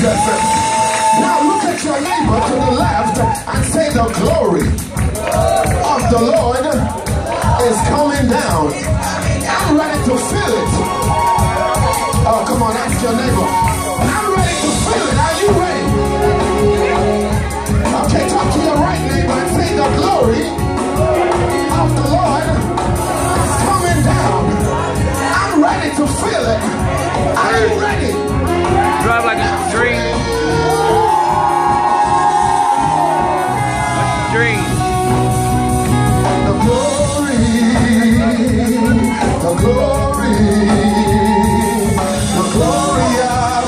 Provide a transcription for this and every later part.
Jesus. Now look at your neighbor to the left and say the glory of the Lord is coming down. I'm ready to feel it. Oh, come on, ask your neighbor. I'm ready to feel it. Are you ready? Okay, talk to your right neighbor and say the glory of the Lord is coming down. I'm ready to feel it. Are you ready? Drive like a dream. Like a dream. The glory, the glory, the glory of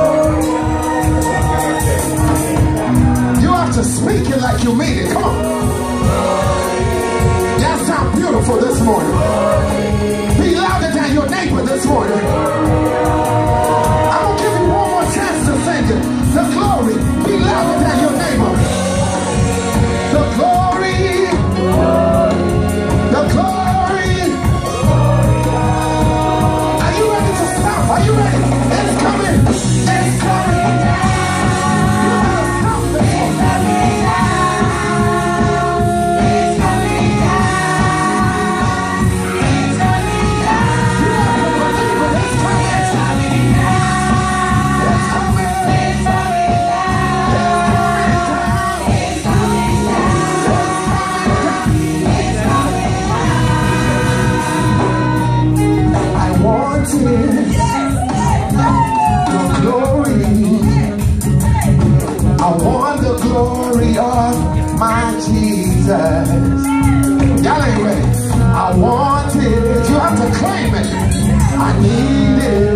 You have to speak it like you mean it. Come on. That sounds beautiful this morning. Be louder than your neighbor this morning. I'm going to give you one more chance to sing it. The glory. Be louder than your neighbor. The glory. The glory. Are you ready to stop? Are you ready? It's coming. It's coming down. You better stop this one. It's coming down. It's coming down. It's coming down. You have to believe it. It's coming. It's coming down. It's coming. It's coming down. It's coming down. It's coming down. I want it. The glory. I want the glory of my Jesus. Y'all ain't ready. I want it. You have to claim it. I need it.